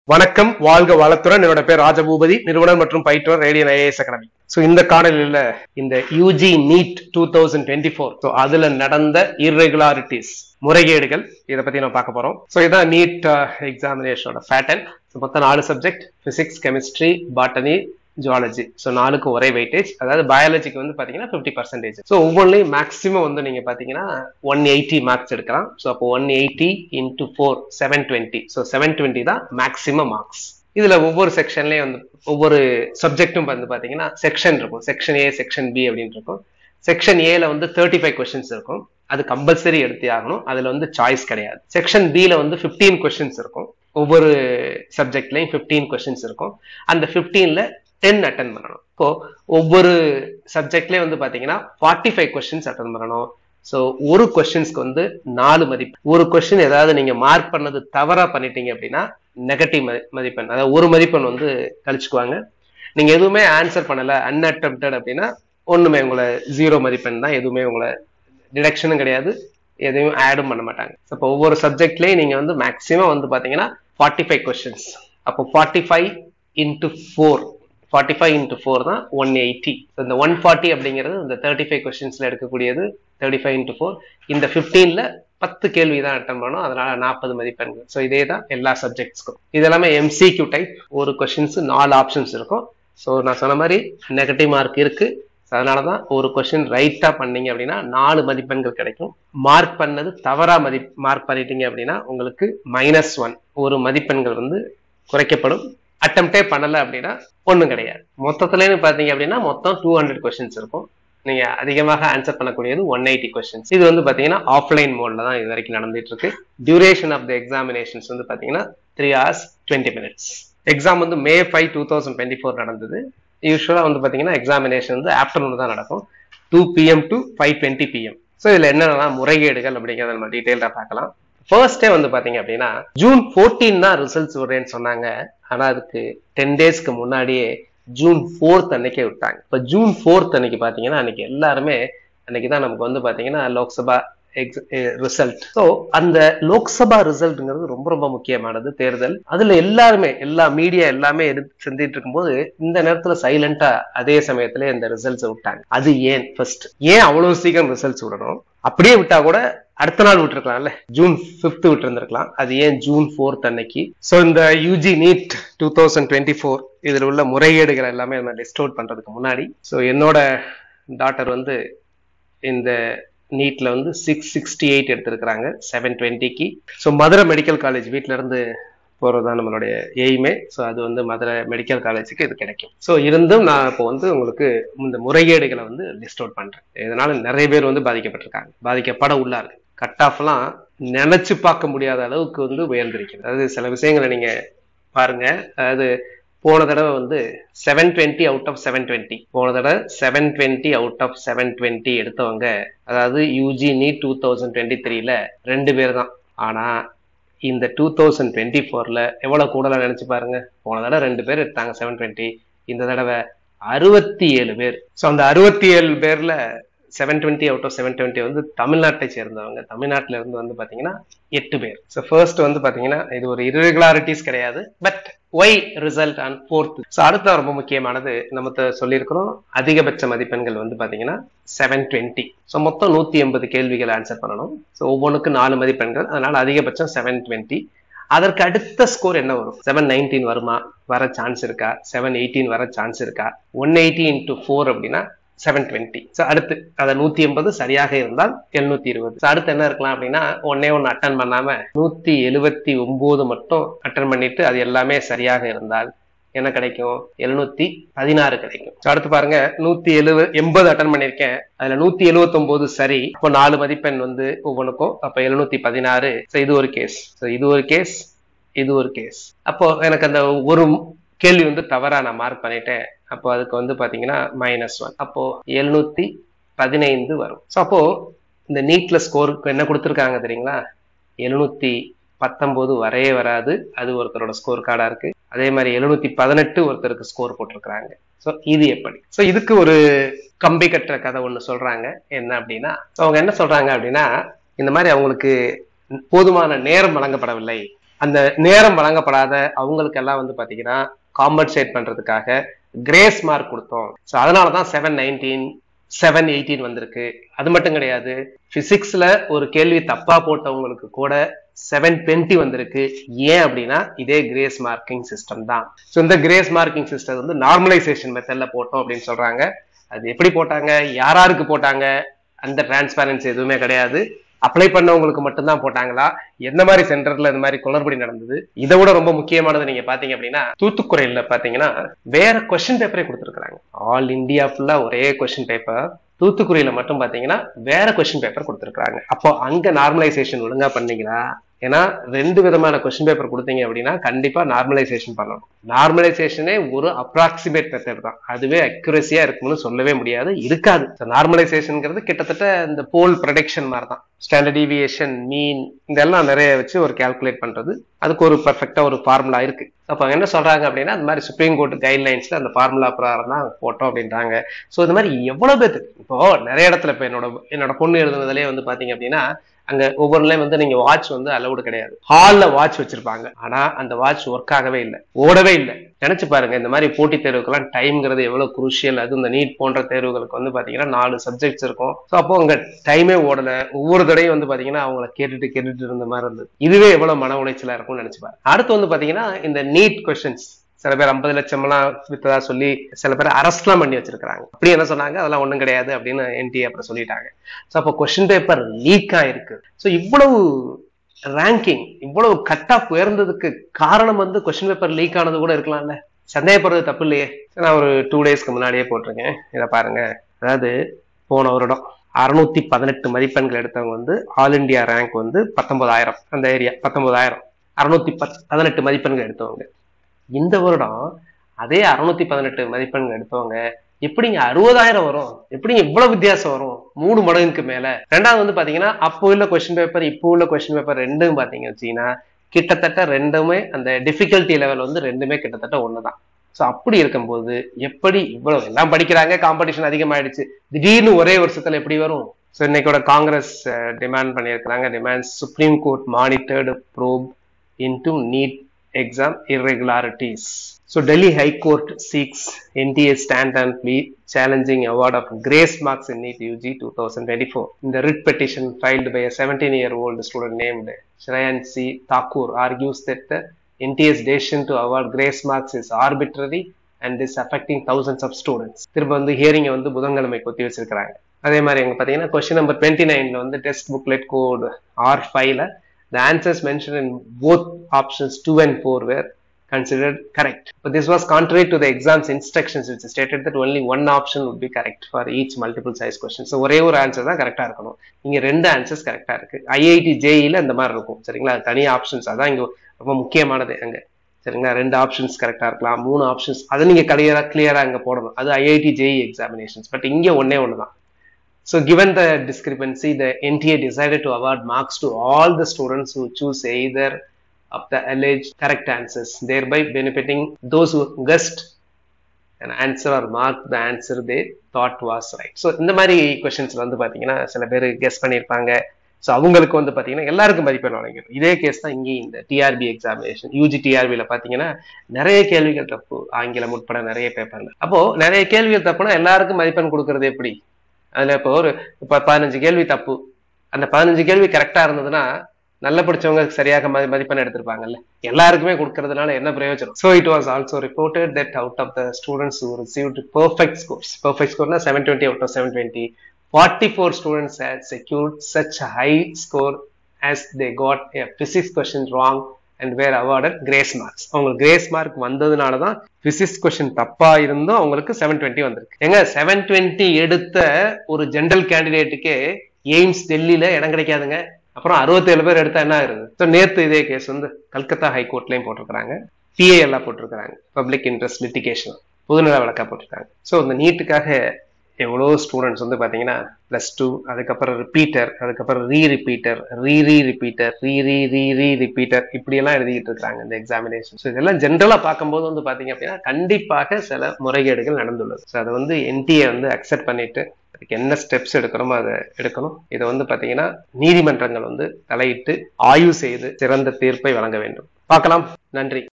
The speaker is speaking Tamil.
வணக்கம், வாழ்க வளத்துடன். என்னோட பேர் ராஜபூபதி, நிறுவனர் மற்றும் பயிற்றுவர் ரேடியன் ஐஏஎஸ் அகாடமி. இந்த காணொலியில இந்த யூஜி நீட் 2024 அதுல நடந்த இர்ரெகுலாரிட்டிஸ், முறைகேடுகள், இதை பத்தி நம்ம பார்க்க போறோம். இதான் நீட் எக்ஸாமினேஷனோட பேட்டர்ன். மொத்தம் 4 subject: physics, chemistry, botany, zoology. நாலுக்கு ஒரே வெயிட்டேஜ். அதாவது பயாலஜிக்கு வந்து பாத்தீங்கன்னா 50%. ஒவ்வொன்றையும் மேக்ஸிமம் வந்து நீங்க பாத்தீங்கன்னா 180 மார்க்ஸ் எடுக்கலாம். அப்போ 180 into 4 720. 720 தான் மேக்ஸிமம் மார்க்ஸ். இதுல ஒவ்வொரு செக்ஷன்லயும் வந்து ஒவ்வொரு சப்ஜெக்டும் வந்து பாத்தீங்கன்னா செக்ஷன் இருக்கும். செக்ஷன் ஏ, செக்ஷன் பி அப்படின்னு இருக்கும். செக்ஷன் ஏல வந்து 35 கொஸ்டின்ஸ் இருக்கும். அது கம்பல்சரி எடுத்தே ஆகணும். அதுல வந்து சாய்ஸ் கிடையாது. செக்ஷன் பில வந்து 15 கொஸ்டின்ஸ் இருக்கும். ஒவ்வொரு சப்ஜெக்ட்லயும் 15 கொஸ்டின்ஸ் இருக்கும். அந்த 15ல 10 அட்டன் பண்ணணும். இப்போ ஒவ்வொரு சப்ஜெக்ட்லயும் வந்து பாத்தீங்கன்னா 45 கொஸ்டின்ஸ் அட்டன் பண்ணணும். ஒரு கொஸ்டின்ஸ்க்கு வந்து 4 மதிப்பு. ஒரு கொஸ்டின் ஏதாவது நீங்க மார்க் பண்ணது தவறா பண்ணிட்டீங்க அப்படின்னா நெகட்டிவ் மதிப்பெண், அதாவது ஒரு மதிப்பெண் வந்து கழிச்சுக்குவாங்க. நீங்க எதுவுமே ஆன்சர் பண்ணல, அன்அட்டெம்ப்டட் அப்படின்னா ஒண்ணுமே உங்களை 0 மதிப்பெண் தான். எதுவுமே உங்களை டிடக்ஷனும் கிடையாது, எதையும் ஆடும் பண்ண மாட்டாங்க. இப்போ ஒவ்வொரு சப்ஜெக்ட்லயும் நீங்க வந்து மேக்சிமம் வந்து பாத்தீங்கன்னா 45 கொஸ்டின்ஸ். அப்போ 45 into 4 45 into 4 தான் 180. இந்த 140 அப்படிங்கிறது இந்த 35 கொஸ்டின்ஸ்ல எடுக்கக்கூடியது. 35 into 4 இந்த 15ல 10 கேள்வி தான் அட்டன் பண்ணணும். அதனால 40 மதிப்பெண்கள். இதே தான் எல்லா சப்ஜெக்ட்ஸ்க்கும். இது எல்லாமே எம்சிக்யூ டைப். ஒரு கொஸ்டின்ஸ் 4 ஆப்ஷன்ஸ் இருக்கும். நான் சொன்ன மாதிரி நெகட்டிவ் மார்க் இருக்கு. அதனாலதான் ஒரு கொஸ்டின் ரைட்டா பண்ணீங்க அப்படின்னா 4 மதிப்பெண்கள் கிடைக்கும். மார்க் பண்ணது தவறா மார்க் பண்ணிட்டீங்க அப்படின்னா உங்களுக்கு -1 ஒரு மதிப்பெண்கள் வந்து குறைக்கப்படும். அட்டெம்ப்டே பண்ணல அப்படின்னா ஒண்ணும் கிடையாது. மொத்தத்துல பாத்தீங்க அப்படின்னா மொத்தம் 200 கொஸ்டின்ஸ் இருக்கும். நீங்க அதிகமாக ஆன்சர் பண்ணக்கூடியது 180 கொஸ்டின்ஸ். இது வந்து பாத்தீங்கன்னா ஆஃப்லைன் மோட்ல தான் இது வரைக்கும் நடந்துட்டு இருக்கு. டியூரேஷன் ஆஃப் த எக்ஸாமினேஷன்ஸ் வந்து பாத்தீங்கன்னா 3 hours 20 minutes. எக்ஸாம் வந்து May 5, 2024 நடந்தது. யூஸ்வலா வந்து பாத்தீங்கன்னா எக்ஸாமினேஷன் வந்து ஆஃப்டர்நூன் தான் நடக்கும், 2 PM to 5:20 PM. இதுல என்னென்ன முறைகேடுகள் அப்படிங்கறத நம்ம டீடைலா பார்க்கலாம். ஃபர்ஸ்டே வந்து பாத்தீங்க அப்படின்னா June 14 தான் ரிசல்ட்ஸ் வருதுன்னு சொன்னாங்க. ஆனா அதுக்கு 10 டேஸ்க்கு முன்னாடியே June 4th அன்னைக்கே விட்டாங்க. இப்ப June 4th அன்னைக்கு பாத்தீங்கன்னா அன்னைக்கு எல்லாருமே அன்னைக்குதான் நமக்கு வந்து பாத்தீங்கன்னா லோக்சபா ரிசல்ட். அந்த லோக்சபா ரிசல்ட்ங்கிறது ரொம்ப ரொம்ப முக்கியமானது, தேர்தல். அதுல எல்லாருமே எல்லா மீடியா எல்லாமே எடுத்து செஞ்சிட்டு இருக்கும்போது இந்த நேரத்துல சைலண்டா அதே சமயத்துல இந்த ரிசல்ட்ஸ் விட்டாங்க. அது ஏன் ஏன் அவ்வளவு சீக்கிரம் ரிசல்ட்ஸ் விடணும்? அப்படியே விட்டா கூட அடுத்த நாள் விட்டுருக்கலாம்ல, June 5th விட்டு இருந்திருக்கலாம். அது ஏன் June 4th அன்னைக்கு? இந்த யூஜி நீட் 2024 இதுல உள்ள முறைகேடுகள் எல்லாமே நம்ம லிஸ்ட் அவுட் பண்றதுக்கு முன்னாடி என்னோட டாட்டர் வந்து இந்த நீட்ல வந்து 668 எடுத்திருக்கிறாங்க 720க்கு. மதுரை மெடிக்கல் காலேஜ் வீட்ல இருந்து போறதுதான் நம்மளுடைய எய்மே. அது வந்து மதுரை மெடிக்கல் காலேஜுக்கு இது கிடைக்கும். இருந்தும் நான் இப்போ வந்து உங்களுக்கு இந்த முறைகேடுகளை வந்து லிஸ்ட் அவுட் பண்றேன். இதனால நிறைய பேர் வந்து பாதிக்கப்பட்டிருக்காங்க, பாதிக்கப்பட உள்ளார்கள். கட் ஆஃப் எல்லாம் நினைச்சு பார்க்க முடியாத அளவுக்கு வந்து உயர்ந்திருக்கிறது. அதாவது சில விஷயங்களை நீங்க பாருங்க. அதாவது போன தடவை வந்து 720 out of 720, போன தடவை 720 out of 720 எடுத்தவங்க, அதாவது யூஜி நீட் 2023ல 2 பேர் தான். ஆனா இந்த 2024ல எவ்வளவு கூடலாம் நினைச்சு பாருங்க. போன தடவை 2 பேர் எடுத்தாங்க 720, இந்த தடவை 67 பேர். அந்த 67 பேர்ல 720 out of 720 வந்து தமிழ்நாட்டை சேர்ந்தவங்க. தமிழ்நாட்டில இருந்து வந்து பாத்தீங்கன்னா 8 பேர். ஃபர்ஸ்ட் வந்து பாத்தீங்கன்னா இது ஒரு irregularities கிடையாது, but why result on 4th. அடுத்த ரொம்ப முக்கியமானது நம்ம சொல்லியிருக்கிறோம். அதிகபட்ச மதிப்பெண்கள் வந்து பாத்தீங்கன்னா 720. மொத்தம் 180 கேள்விகள் ஆன்சர் பண்ணணும். ஒவ்வொன்றுக்கு 4 மதிப்பெண்கள், அதனால அதிகபட்சம் 720. அதற்கு அடுத்த ஸ்கோர் என்ன வரும்? 719 வருமா? வர சான்ஸ் இருக்கா? 718 வர சான்ஸ் இருக்கா? 180 into 4 அப்படின்னா 720. அடுத்து அதை 180 சரியாக இருந்தால் 720. அடுத்து என்ன இருக்கலாம் அப்படின்னா ஒன்னே அட்டன் பண்ணாம 179 மட்டும் அட்டன் பண்ணிட்டு அது எல்லாமே சரியாக இருந்தால் என்ன கிடைக்கும்? 716 கிடைக்கும். அடுத்து பாருங்க, 180 அட்டன் பண்ணிருக்கேன், அதுல 179 சரி. இப்போ 4 மதிப்பெண் வந்து ஒவ்வொன்றுக்கும், அப்ப 716. இது ஒரு கேஸ், இது ஒரு கேஸ், இது ஒரு கேஸ். அப்போ எனக்கு அந்த ஒரு கேள்வி வந்து தவறா நான் மார்க் பண்ணிட்டேன். அப்போ அதுக்கு வந்து பாத்தீங்கன்னா -1. அப்போ 715 வரும். அப்போ இந்த நீட்ல ஸ்கோருக்கு என்ன கொடுத்துருக்காங்க தெரியுங்களா? 719 வரவே வராது. அது ஒருத்தரோட ஸ்கோர் கார்டா இருக்கு. அதே மாதிரி 718 ஒருத்தருக்கு ஸ்கோர் போட்டிருக்கிறாங்க. இது எப்படி? இதுக்கு ஒரு கம்பி கட்டுற கதை ஒண்ணு சொல்றாங்க. என்ன அப்படின்னா அவங்க என்ன சொல்றாங்க அப்படின்னா, இந்த மாதிரி அவங்களுக்கு போதுமான நேரம் வழங்கப்படவில்லை அந்த நேரம் வழங்கப்படாத அவங்களுக்கு எல்லாம் வந்து பாத்தீங்கன்னா காம்பன்சேட் பண்றதுக்காக கிரேஸ் மார்க் கொடுத்தோம். ஸோ அதனாலதான் 719 718 வந்திருக்கு. அது மட்டும் கிடையாது, பிசிக்ஸ்ல ஒரு கேள்வி தப்பா போட்டவங்களுக்கு கூட 720 வந்திருக்கு. ஏன் அப்படின்னா இதே கிரேஸ் மார்க்கிங் சிஸ்டம் தான். ஸோ இந்த கிரேஸ் மார்க்கிங் சிஸ்டம் வந்து நார்மலைசேஷன் மெத்தட்ல போட்டோம் அப்படின்னு சொல்றாங்க. அது எப்படி போட்டாங்க, யாராருக்கு போட்டாங்க, அந்த டிரான்ஸ்பரன்சி எதுவுமே கிடையாது. அப்ளை பண்ணவங்களுக்கு மட்டும்தான் போட்டாங்களா, எந்த மாதிரி சென்டர்ல இந்த மாதிரி குளறுபடி நடந்தது. இதை விட ரொம்ப முக்கியமானது நீங்க பாத்தீங்க அப்படின்னா தூத்துக்குடியில பாத்தீங்கன்னா வேற கொஸ்டின் பேப்பரே கொடுத்துருக்காங்க. ஆல் இந்தியா ஃபுல்லா ஒரே கொஸ்டின் பேப்பர், தூத்துக்குடியில மட்டும் பாத்தீங்கன்னா வேற கொஸ்டின் பேப்பர் கொடுத்துருக்காங்க. அப்போ அங்க நார்மலைசேஷன் ஒழுங்கா பண்ணீங்களா? ஏன்னா 2 விதமான கொஸ்டின் பேப்பர் கொடுத்தீங்க அப்படின்னா கண்டிப்பா நார்மலைசேஷன் பண்ணணும். நார்மலைசேஷனே ஒரு அப்ராக்சிமேட் மெத்தட் தான், அதுவே அக்யூரஸியா இருக்கும்னு சொல்லவே முடியாது, இருக்காது. நார்மலைசேஷன்ங்கிறது கிட்டத்தட்ட இந்த போல் ப்ரெடிக்ஷன் மாதிரி தான். ஸ்டாண்டர்ட் டீவியேஷன், மீன், இதெல்லாம் நிறைய வச்சு ஒரு கால்குலேட் பண்றது. அதுக்கு ஒரு பர்ஃபெக்டா ஒரு ஃபார்முலா இருக்கு. அப்ப என்ன சொல்றாங்க அப்படின்னா அந்த மாதிரி சுப்ரீம் கோர்ட் கைட்லைன்ஸ்ல அந்த ஃபார்முலா பிரகாரம் தான் போட்டோம் அப்படின்றாங்க. ஸோ இந்த மாதிரி எவ்வளவு பேருக்கு இப்போ நிறைய இடத்துல இப்ப என்னோட பொண்ணு எழுதுனதுலயே வந்து பாத்தீங்க அப்படின்னா அங்க ஒவ்வொருலயும் வந்து நீங்க வாட்ச் வந்து அலவுடு கிடையாது. ஹால்ல வாட்ச் வச்சிருப்பாங்க, ஆனா அந்த வாட்ச் ஒர்க் ஆகவே இல்லை, ஓடவே இல்லை. நினைச்சு பாருங்க, இந்த மாதிரி போட்டி தேர்வுக்கெல்லாம் டைம்ங்கிறது எவ்வளவு குரூஷியல். அது இந்த நீட் போன்ற தேர்வுகளுக்கு வந்து பாத்தீங்கன்னா 4 சப்ஜெக்ட்ஸ் இருக்கும். ஸோ அப்போ உங்க டைமே ஓடல. ஒவ்வொரு தடையும் வந்து பாத்தீங்கன்னா அவங்கள கேட்டுட்டு இருந்த மாதிரி இருந்தது. இதுவே எவ்வளவு மன உளைச்சலா இருக்கும்னு நினைச்சு பாருங்க. அடுத்து வந்து பாத்தீங்கன்னா இந்த நீட் கொஸ்டின்ஸ் சில பேர் 50 லட்சம் எல்லாம் வித்ததா சொல்லி சில பேர் அரெஸ்ட்லாம் பண்ணி வச்சிருக்காங்க. அப்படி என்ன சொன்னாங்க, அதெல்லாம் ஒண்ணும் கிடையாது அப்படின்னு என்டிஏ அப்புறம் சொல்லிட்டாங்க. ஸோ அப்போ கொஸ்டின் பேப்பர் லீக் ஆயிருக்கு. ஸோ இவ்வளவு ரேங்கிங், இவ்வளவு கட் ஆஃப் உயர்ந்ததுக்கு காரணம் வந்து கொஸ்டின் பேப்பர் லீக் ஆனது கூட இருக்கலாம்ல. சந்தேகப்படுறது தப்பு இல்லையே. நான் ஒரு 2 டேஸ்க்கு முன்னாடியே போட்டிருக்கேன், இதை பாருங்க. அதாவது போன வருடம் 618 மதிப்பெண்கள் எடுத்தவங்க வந்து ஆல் இண்டியா ரேங்க் வந்து 19,000, அந்த ஏரியா 19,000, 618 மதிப்பெண்கள் எடுத்தவங்க. இந்த வருடம் அதே 618 மதிப்பெண்கள் எடுத்தவங்க எப்படிங்க 60,000 வரும், எப்படிங்க இவ்வளவு வித்தியாசம் வரும், 3 மடங்குக்கு மேல. ரெண்டாவது வந்து பாத்தீங்கன்னா அப்போ உள்ள கொஸ்டின் பேப்பர் இப்போ உள்ள கொஸ்டின் பேப்பர் ரெண்டும் பாத்தீங்க வச்சீங்கன்னா கிட்டத்தட்ட ரெண்டுமே அந்த டிஃபிகல்ட்டி லெவல் வந்து ரெண்டுமே கிட்டத்தட்ட ஒண்ணுதான். ஸோ அப்படி இருக்கும்போது எப்படி இவ்வளவு எல்லாம் படிக்கிறாங்க, காம்படிஷன் அதிகமாயிடுச்சு, திடீர்னு ஒரே வருஷத்துல எப்படி வரும்? ஸோ இன்னைக்கோட காங்கிரஸ் டிமாண்ட் பண்ணியிருக்கிறாங்க, demands supreme court monitored probe into NEET exam irregularities. So Delhi High Court seeks NTA stand and plea challenging award of grace marks in NEET UG 2024. In the writ petition filed by a 17-year-old student named Shrayan C. Thakur argues that the NTA's decision to award grace marks is arbitrary and is affecting thousands of students. திரும்ப வந்து ஹியரிங் வந்து புதன்கிழமை கொத்தி வச்சிருக்காங்க. அதே மாதிரி எங்க பாத்தீங்கன்னா கொஸ்டின் நம்பர் 29ல வந்து டெஸ்ட் புக்லெட் கோட் R5ல the answers mentioned in both options 2 and 4 were considered correct. But this was contrary to the exam's instructions, which stated that only one option would be correct for each multiple choice question. So ஒரே ஒரு ஆன்சர் தான் கரெக்டா இருக்கணும். இங்க 2 ஆன்சர்ஸ் கரெக்டா இருக்கு. IIT JEE-ல இந்த மாதிரி இருக்கும், சரிங்களா? அது தனி ஆப்ஷன்ஸ், அதான் இங்க ரொம்ப முக்கியமானது அங்க, சரிங்களா? 2 ஆப்ஷன்ஸ் கரெக்டா இருக்கலாம், 3 ஆப்ஷன்ஸ், அதை நீங்க கிளியரா அங்க போடணும். அது IIT JEE examinations. பட் இங்க ஒன்னே ஒண்ணுதான். So given the discrepancy, the NTA decided to award marks to all the students who choose either of the alleged correct answers, thereby benefiting those who guessed an answer or marked the answer they thought was right. So இந்த மாதிரி questions வந்து பாத்தீங்கன்னா சில பேர் கெஸ் பண்ணியிருப்பாங்க. ஸோ அவங்களுக்கு வந்து பாத்தீங்கன்னா எல்லாருக்கும் மதிப்பெண் வழங்கிடும். இதே கேஸ் தான் இங்கே இந்த டிஆர்பி எக்ஸாமினேஷன், யூஜி டிஆர்பியில பாத்தீங்கன்னா நிறைய கேள்விகள் தப்பு, ஆங்கிலம் உட்பட நிறைய பேப்பர்ல. அப்போ நிறைய கேள்விகள் தப்புனா எல்லாருக்கும் மதிப்பெண் கொடுக்கறது எப்படி? அதுல இப்போ ஒரு 15 கேள்வி தப்பு, அந்த 15 கேள்வி கரெக்டா இருந்ததுன்னா நல்ல படிச்சவங்க சரியாக மதிப்பெண் எடுத்திருப்பாங்கல்ல, எல்லாருக்குமே கொடுக்கறதுனால என்ன பிரயோஜனம்? So it was also reported that out of the students who received perfect score na 720 out of 720, 44 students had secured such a high score as they got a physics question wrong and were awarded grace marks. அவங்களுக்கு கிரேஸ் மார்க் வந்ததுனாலதான் பிசிக்ஸ் கொஸ்டின் தப்பா இருந்தும் அவங்களுக்கு 720 வந்திருக்கு. எங்க 720 எடுத்த ஒரு ஜெனரல் கேண்டிடேட்டுக்கே எய்ம்ஸ் டெல்லியில இடம் கிடைக்காதுங்க. அப்புறம் 67 பேர் எடுத்தா என்ன ஆயிருது? நேத்து இதே கேஸ் வந்து கல்கத்தா ஹைகோர்ட்லயும் போட்டிருக்காங்க, PIL போட்டிருக்காங்க, பப்ளிக் இன்ட்ரெஸ்ட் லிட்டிகேஷன் பொதுநல வழக்கா போட்டிருக்காங்க. ஸோ இந்த நீட்டுக்காக எவ்வளவு ஸ்டூடெண்ட்ஸ் வந்து பாத்தீங்கன்னா +2, அதுக்கப்புறம் ரிப்பீட்டர், அதுக்கப்புறம் ரீரிப்பீட்டர், ரீரிப்பீட்டர் இப்படி எல்லாம் எழுதிட்டு இருக்காங்க இந்த எக்ஸாமினேஷன். ஸோ இதெல்லாம் ஜென்ரலா பார்க்கும்போது வந்து பாத்தீங்க அப்படின்னா கண்டிப்பாக சில முறைகேடுகள் நடந்துள்ளது. ஸோ அதை வந்து NTA வந்து அக்செப்ட் பண்ணிட்டு என்ன ஸ்டெப்ஸ் எடுக்கணுமோ அதை எடுக்கணும். இதை வந்து பாத்தீங்கன்னா நீதிமன்றங்கள் வந்து தலையிட்டு ஆய்வு செய்து சிறந்த தீர்ப்பை வழங்க வேண்டும். பார்க்கலாம். நன்றி.